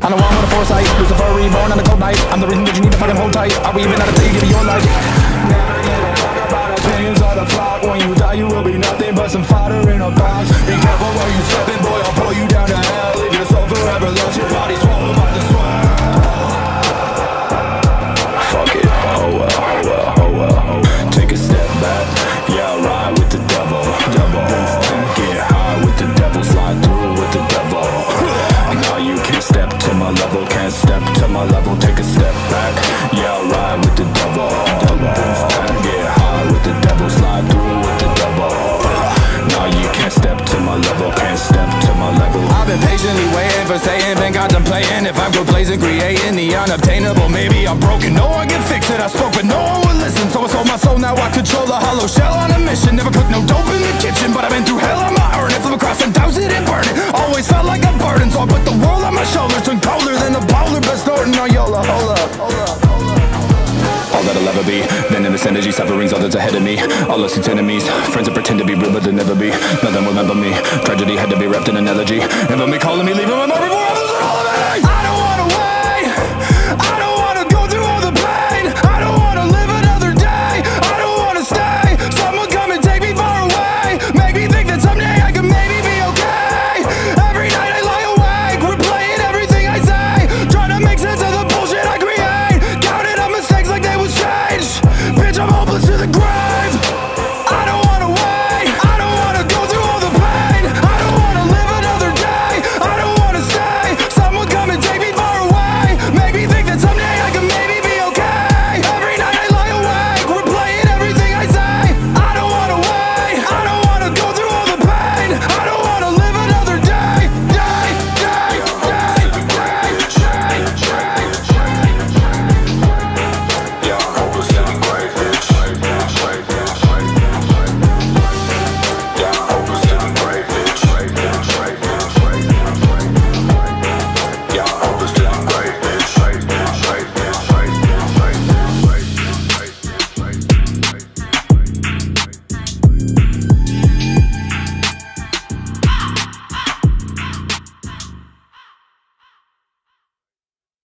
I know I'm with a foresight, Lucifer reborn on a cold night. I'm the reason that you need to fucking hold tight. Are we even out of till you give me your life? Never give a fuck about opinions or the flock. When you die you will be nothing but some fodder in a box. Be careful where you stepping, boy, I'll pull you down to hell. Leave your soul forever lost, your body swallowed by the sweat. Fuck it, oh well, oh well, oh well, oh well. Take a step back, yeah, I'll ride with the devil. Get high with the devil, slide through with the devil. Now you can't step to my level, can't step to my level. Take a step back, yeah, I'll ride with the devil. Get high with the devil, slide through with the devil. Now you can't step to my level, can't step to my level. I've been patiently waiting for Satan, been contemplating if I'm replacing, creating the unobtainable. Maybe I'm broken, no one can fix it. I spoke but no one would listen, so I sold my soul. Now I control a hollow shell on a mission. Never cooked no dope in the kitchen, but I've been through hell on my earn it. Flip across and douse it and burn it. Always felt like a burden, so I put the world on my shoulders. Turn colder than a polar bear snorting on Yola. Hold up, hold up. All that I'll ever be, venomous energy, suffering's all that's ahead of me. All lost its enemies, friends that pretend to be real but they'll never be. Nothing will remember me, tragedy had to be wrapped in analogy. Never me calling me, leaving my mark before others are all of it.